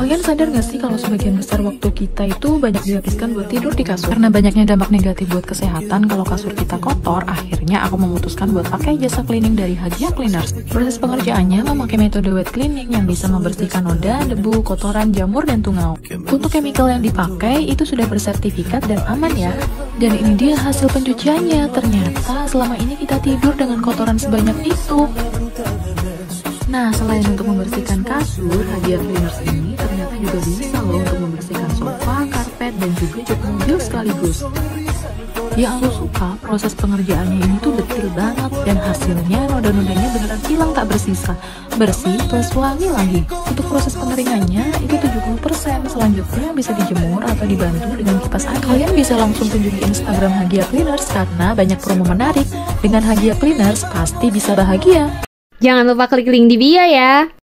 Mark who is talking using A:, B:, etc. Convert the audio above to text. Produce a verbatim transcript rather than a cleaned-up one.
A: Kalian sadar gak sih kalau sebagian besar waktu kita itu banyak dihabiskan buat tidur di kasur? Karena banyaknya dampak negatif buat kesehatan kalau kasur kita kotor, akhirnya aku memutuskan buat pakai jasa cleaning dari Hagia Cleaners. Proses pengerjaannya memakai metode wet cleaning yang bisa membersihkan noda, debu, kotoran, jamur, dan tungau. Untuk chemical yang dipakai itu sudah bersertifikat dan aman ya. Dan ini dia hasil pencuciannya. Ternyata selama ini kita tidur dengan kotoran sebanyak itu. Nah, selain untuk membersihkan kasur, Hagia Cleaners ini ternyata juga bisa loh untuk membersihkan sofa, karpet, dan juga jok mobil sekaligus. Yang aku suka, proses pengerjaannya ini tuh detail banget, dan hasilnya noda-nodanya beneran hilang tak bersisa. Bersih plus wangi lagi. Untuk proses pengeringannya itu tujuh puluh persen, selanjutnya bisa dijemur atau dibantu dengan kipas angin. Kalian bisa langsung kunjungi Instagram Hagia Cleaners karena banyak promo menarik. Dengan Hagia Cleaners pasti bisa bahagia.
B: Jangan lupa klik link di bio ya.